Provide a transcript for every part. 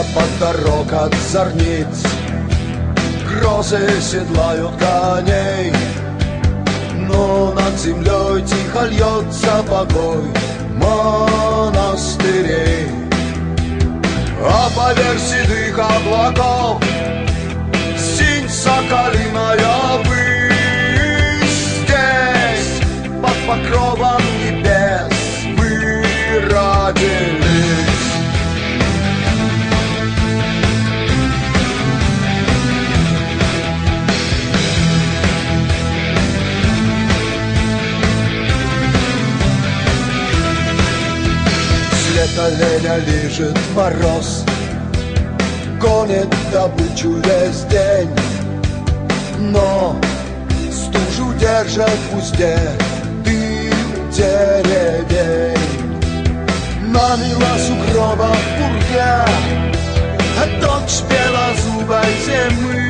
под дорог от зорниц. Грозы седлают коней, но над землей тихо льется покой монастырей. А поверх седых облаков синь соколиная высь. Здесь под покровом небес мы родились. След оленя лежит мороз, гонит добычу весь день, но стужу держат в узде дым деревень. Намила сугроба пурга, дочь белозубой зимы.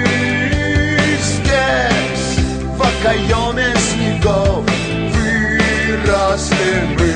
Здесь в окоеме снегов выросли мы.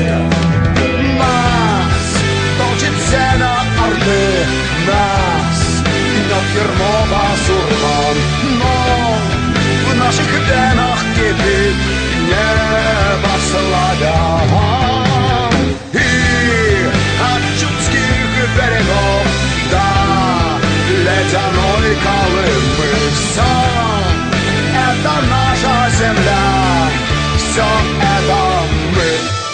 Нас точит семя орды, нас гнет ермо басурман, но в наших венах кипит небо славян. И от чудских берегов до ледяной Колымы все это наша земля, все это мы.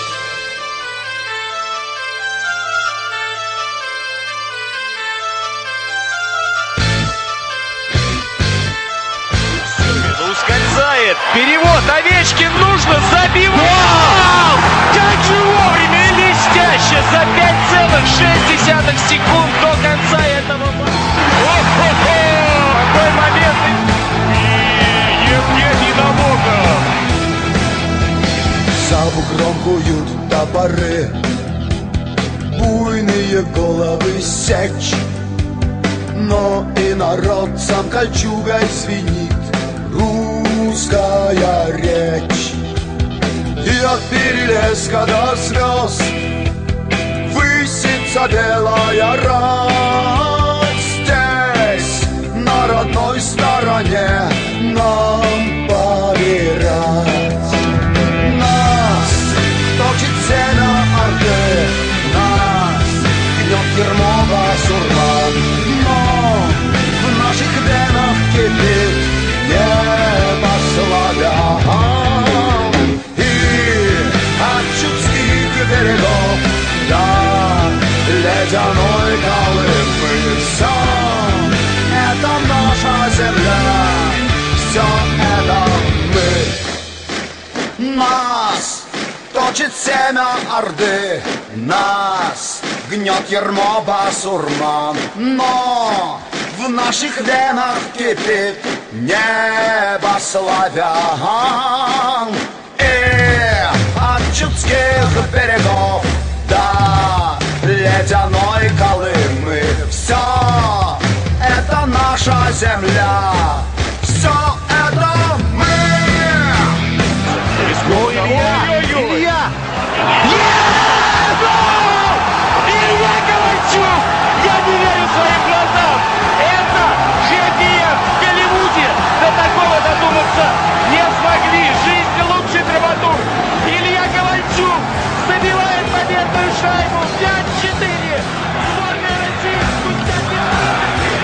Перевод, Овечкин, нужно забивать! Как же вовремя и блестяще за 5,6 секунд до конца этого матча. Какой момент! И Евгений Набоков. За бугром куют топоры, буйные головы сечь, но и народ сам кольчугой звенит русская речь. И от перелеска до звезд высится белая рать. Здесь, на родной стороне, нам помирать. Нас точит семя орды, нас гнет ермо басурман, но в наших венах кипит небо славян. И от чудских берегов до ледяной Колымы все это наша земля, все это мы. Нас точит семя орды, нас гнет ермо басурман, но в наших венах кипит небо славян. И от чудских берегов до ледяной Колымы все это наша земля, все это мы. Илья! Илья Ковальчук! Я не верю своим глазам! Это хэппи-энд в Голливуде! До такого додуматься не смогли! Жизнь лучший драматург! Илья Ковальчук забивает победную шайбу! 5-4! Сборная России спустя 5 лет!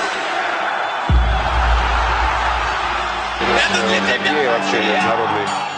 Это для тебя вообще народный